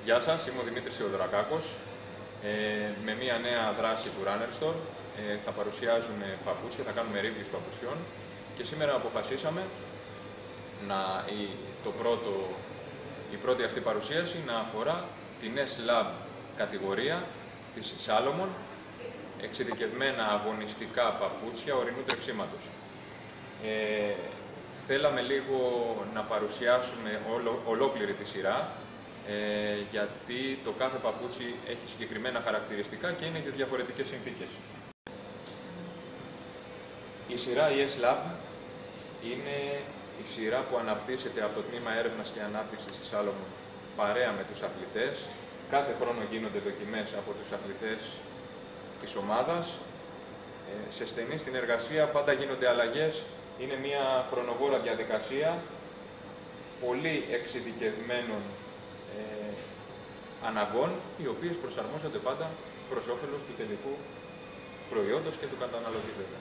Γεια σας, είμαι ο Δημήτρης Θεοδωρακάκος. Με μια νέα δράση του Runner Store θα παρουσιάζουμε παπούτσια, θα κάνουμε reviews παπουτσιών και σήμερα αποφασίσαμε η πρώτη αυτή παρουσίαση να αφορά την S-Lab κατηγορία της Salomon, εξειδικευμένα αγωνιστικά παπούτσια ορεινού τρεξίματος. Θέλαμε λίγο να παρουσιάσουμε ολόκληρη τη σειρά, γιατί το κάθε παπούτσι έχει συγκεκριμένα χαρακτηριστικά και είναι για διαφορετικές συνθήκες. Η σειρά η S-Lab είναι η σειρά που αναπτύσσεται από το Τμήμα Έρευνας και Ανάπτυξης της Salomon παρέα με τους αθλητές. Κάθε χρόνο γίνονται δοκιμές από τους αθλητές της ομάδας. Σε στενή συνεργασία πάντα γίνονται αλλαγές. Είναι μια χρονοβόρα διαδικασία πολύ εξειδικευμένων αναγκών, οι οποίες προσαρμόζονται πάντα προς όφελος του τελικού προϊόντος και του καταναλωτή βέβαια.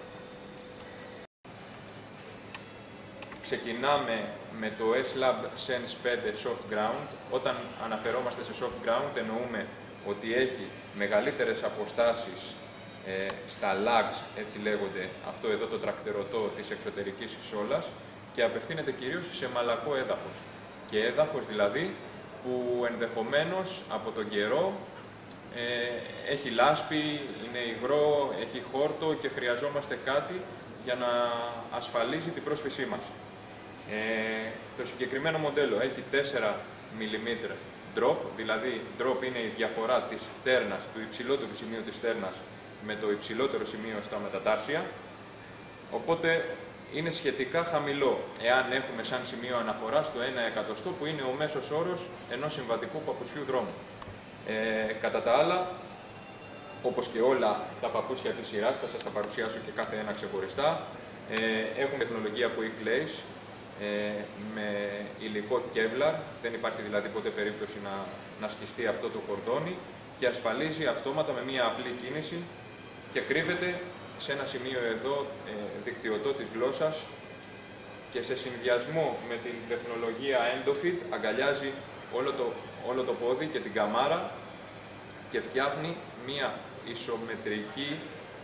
Ξεκινάμε με το S-Lab Sense 5 Soft Ground. Όταν αναφερόμαστε σε Soft Ground εννοούμε ότι έχει μεγαλύτερες αποστάσεις στα lugs, έτσι λέγονται, αυτό εδώ το τρακτερωτό της εξωτερικής σόλας, και απευθύνεται κυρίως σε μαλακό έδαφος. Και έδαφος δηλαδή που ενδεχομένως από τον καιρό έχει λάσπη, είναι υγρό, έχει χόρτο και χρειαζόμαστε κάτι για να ασφαλίσει την πρόσφυσή μας. Το συγκεκριμένο μοντέλο έχει 4 mm drop, δηλαδή drop είναι η διαφορά της φτέρνας, του υψηλότερου σημείου της φτέρνας με το υψηλότερο σημείο στα μετατάρσια, οπότε είναι σχετικά χαμηλό, εάν έχουμε σαν σημείο αναφορά στο 1 εκατοστό, που είναι ο μέσος όρος ενός συμβατικού παπουτσιού δρόμου. Κατά τα άλλα, όπως και όλα τα παπούτσια της σειράς, θα σας τα παρουσιάσω και κάθε ένα ξεχωριστά, έχουν τεχνολογία Quick Lace, με υλικό Kevlar, δεν υπάρχει δηλαδή ποτέ περίπτωση να σκιστεί αυτό το κορδόνι, και ασφαλίζει αυτόματα με μία απλή κίνηση και κρύβεται σε ένα σημείο εδώ δικτυωτό της γλώσσας, και σε συνδυασμό με την τεχνολογία EndoFit αγκαλιάζει όλο το πόδι και την καμάρα και φτιάχνει μία ισομετρική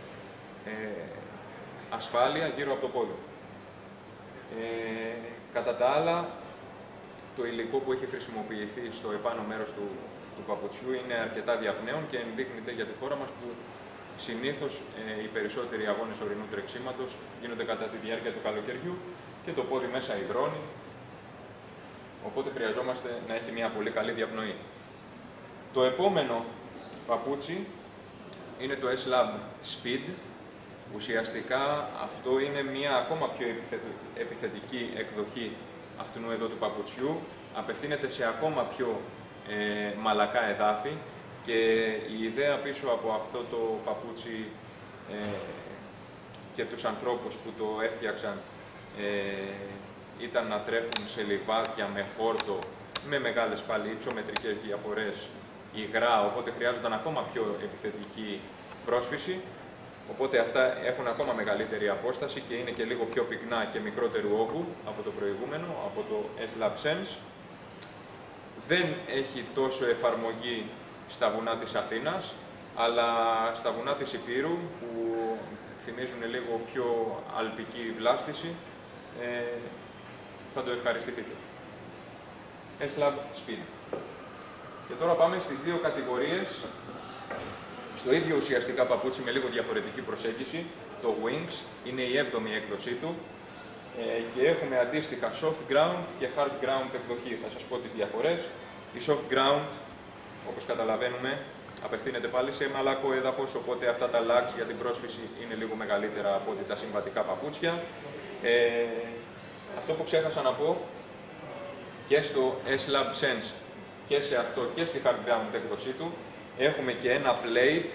ασφάλεια γύρω από το πόδι. Κατά τα άλλα, το υλικό που έχει χρησιμοποιηθεί στο επάνω μέρος του παπουτσιού είναι αρκετά διαπνέων και ενδείκνυται για τη χώρα μας, που συνήθως οι περισσότεροι αγώνες ορεινού τρεξίματος γίνονται κατά τη διάρκεια του καλοκαιριού και το πόδι μέσα υδρώνει, οπότε χρειαζόμαστε να έχει μια πολύ καλή διαπνοή. Το επόμενο παπούτσι είναι το S-Lab Speed. Ουσιαστικά αυτό είναι μια ακόμα πιο επιθετική εκδοχή αυτού εδώ του παπουτσιού, απευθύνεται σε ακόμα πιο μαλακά εδάφη, και η ιδέα πίσω από αυτό το παπούτσι και τους ανθρώπους που το έφτιαξαν ήταν να τρέχουν σε λιβάδια με χόρτο, με μεγάλες πάλι υψομετρικές διαφορές, υγρά, οπότε χρειάζονταν ακόμα πιο επιθετική πρόσφυση. Οπότε αυτά έχουν ακόμα μεγαλύτερη απόσταση και είναι και λίγο πιο πυκνά και μικρότερου όγκου από το προηγούμενο, από το S-Lab Sense. Δεν έχει τόσο εφαρμογή στα βουνά της Αθήνας, αλλά στα βουνά της Ηπείρου, που θυμίζουν λίγο πιο αλπική βλάστηση, θα το ευχαριστηθείτε. S-Lab Speed. Και τώρα πάμε στις δύο κατηγορίες. Στο ίδιο ουσιαστικά παπούτσι με λίγο διαφορετική προσέγγιση, το Wings είναι η 7η έκδοσή του, και έχουμε αντίστοιχα Soft Ground και Hard Ground εκδοχή. Θα σας πω τις διαφορές. Η Soft Ground, όπως καταλαβαίνουμε, απευθύνεται πάλι σε μαλακό έδαφος, οπότε αυτά τα lugs για την πρόσφυση είναι λίγο μεγαλύτερα από ό,τι τα συμβατικά παπούτσια. Αυτό που ξέχασα να πω, και στο S-Lab Sense και σε αυτό και στη Hard Ground έκδοσή του, έχουμε και ένα plate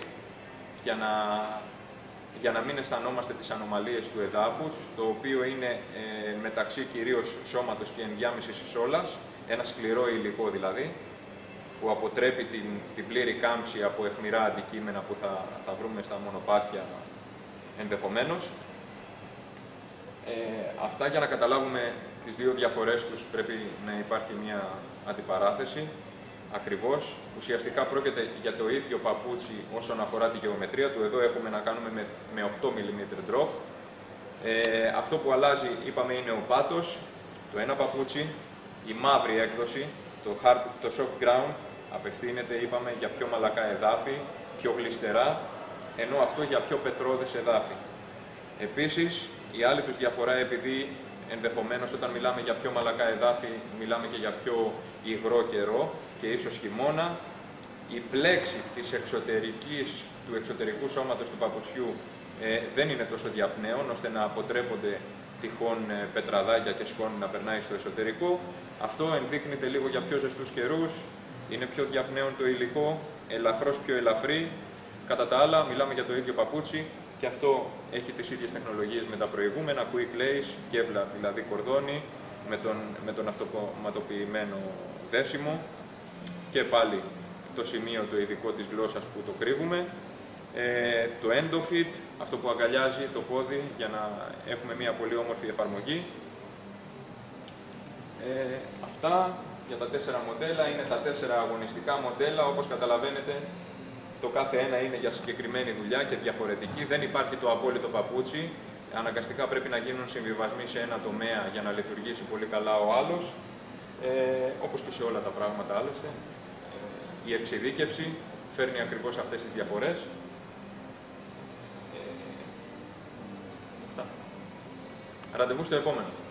για να μην αισθανόμαστε τις ανομαλίες του εδάφους, το οποίο είναι μεταξύ κυρίως σώματος και ενδιάμεσης σόλας, ένα σκληρό υλικό δηλαδή, που αποτρέπει την πλήρη κάμψη από αιχμηρά αντικείμενα που θα βρούμε στα μονοπάτια ενδεχομένως. Αυτά, για να καταλάβουμε τις δύο διαφορές τους, πρέπει να υπάρχει μια αντιπαράθεση. ακριβώς. Ουσιαστικά πρόκειται για το ίδιο παπούτσι όσον αφορά τη γεωμετρία του. Εδώ έχουμε να κάνουμε με 8 mm drop. Αυτό που αλλάζει, είπαμε, είναι ο πάτος, το ένα παπούτσι, η μαύρη έκδοση, το soft ground, απευθύνεται, είπαμε, για πιο μαλακά εδάφη, πιο γλιστερά, ενώ αυτό για πιο πετρώδες εδάφη. Επίσης, η άλλη τους διαφορά, επειδή ενδεχομένως όταν μιλάμε για πιο μαλακά εδάφη, μιλάμε και για πιο υγρό καιρό και ίσως χειμώνα, η πλέξη του εξωτερικού σώματος του παπουτσιού δεν είναι τόσο διαπνέων, ώστε να αποτρέπονται τυχόν πετραδάκια και σκόνη να περνάει στο εσωτερικό. Αυτό ενδείκνυται λίγο για πιο ζεστούς καιρούς, είναι πιο διαπνέων το υλικό, ελαφρώς πιο ελαφρύ. Κατά τα άλλα, μιλάμε για το ίδιο παπούτσι και αυτό έχει τις ίδιες τεχνολογίες με τα προηγούμενα, quick lace, Kevlar, δηλαδή κορδόνι, με τον αυτοματοποιημένο δέσιμο και πάλι το σημείο το ειδικό της γλώσσας που το κρύβουμε. Το EndoFit, αυτό που αγκαλιάζει το πόδι για να έχουμε μια πολύ όμορφη εφαρμογή. Αυτά για τα 4 μοντέλα, είναι τα 4 αγωνιστικά μοντέλα. Όπως καταλαβαίνετε, το κάθε ένα είναι για συγκεκριμένη δουλειά και διαφορετική. Δεν υπάρχει το απόλυτο παπούτσι. Αναγκαστικά πρέπει να γίνουν συμβιβασμοί σε ένα τομέα για να λειτουργήσει πολύ καλά ο άλλος. Όπως και σε όλα τα πράγματα άλλωστε. Η εξειδίκευση φέρνει ακριβώς αυτές τις διαφορές. Αυτά. Ραντεβού στο επόμενο.